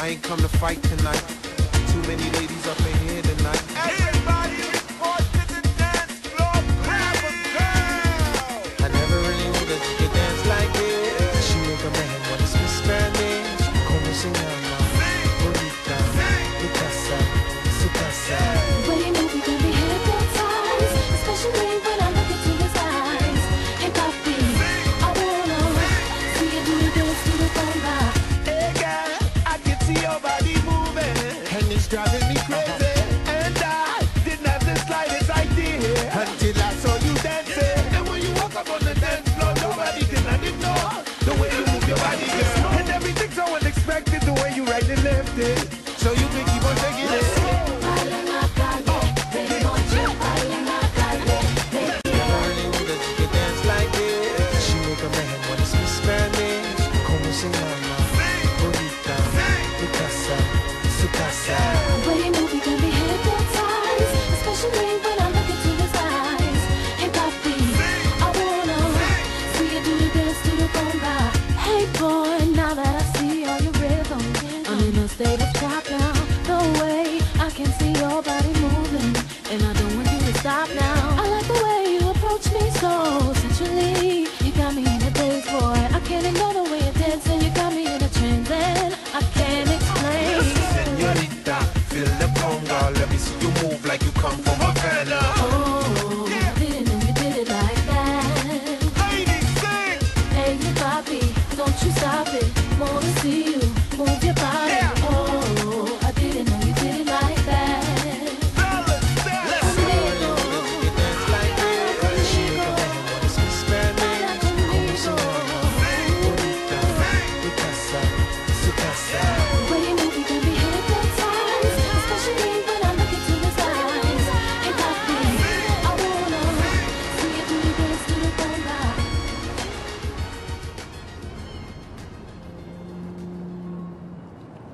I ain't come to fight tonight. Too many ladies up in here tonight. Everybody report to the dance floor. Grab a girl. I never really knew that you could dance like this. She make a man wanna speak Spanish. Como se llama? Bonita, mi casa, su casa. The way you move, you can be hypnotized, especially when I look into his eyes. Hey, papi, I wanna see you do the dance to the rumba. Hey girl, I can see your body moving, and it's driving me crazy. And I didn't have the slightest idea until I saw you dancing. And when you walk up on the dance floor, nobody can ignore the way you move your body, girl. And everything's so unexpected, the way you right and left it. So you can keep on taking it. Baila en la calle, de noche, baila en la calle. Never really knew that you could dance like this. She make a man wanna speak Spanish. Como se llama? Bonita, mi casa, su casa.